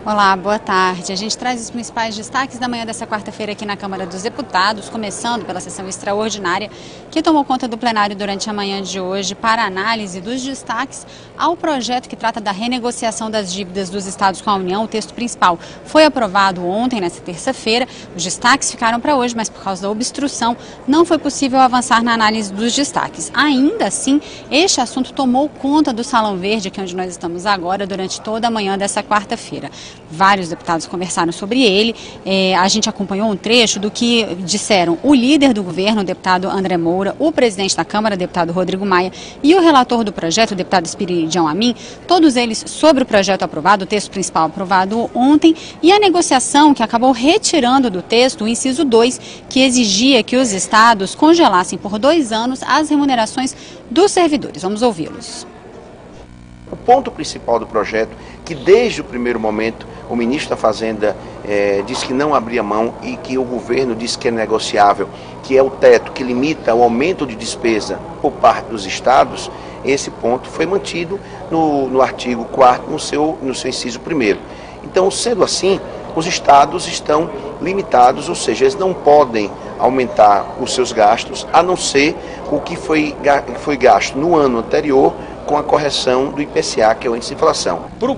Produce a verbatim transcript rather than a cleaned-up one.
Olá, boa tarde. A gente traz os principais destaques da manhã dessa quarta-feira aqui na Câmara dos Deputados, começando pela sessão extraordinária que tomou conta do plenário durante a manhã de hoje para análise dos destaques ao projeto que trata da renegociação das dívidas dos estados com a União. O texto principal foi aprovado ontem, nesta terça-feira. Os destaques ficaram para hoje, mas por causa da obstrução não foi possível avançar na análise dos destaques. Ainda assim, este assunto tomou conta do Salão Verde, que é onde nós estamos agora, durante toda a manhã dessa quarta-feira. Vários deputados conversaram sobre ele. É, a gente acompanhou um trecho do que disseram o líder do governo, o deputado André Moura, o presidente da Câmara, o deputado Rodrigo Maia, e o relator do projeto, o deputado Espiridião Amin, todos eles sobre o projeto aprovado, o texto principal aprovado ontem, e a negociação que acabou retirando do texto o inciso dois, que exigia que os estados congelassem por dois anos as remunerações dos servidores. Vamos ouvi-los. O ponto principal do projeto, que desde o primeiro momento o ministro da Fazenda eh, disse que não abria mão e que o governo disse que é negociável, que é o teto que limita o aumento de despesa por parte dos estados, esse ponto foi mantido no, no artigo quarto, no seu, no seu inciso primeiro. Então, sendo assim, os estados estão limitados, ou seja, eles não podem aumentar os seus gastos, a não ser o que foi, foi gasto no ano anterior com a correção do I P C A, que é o índice de inflação.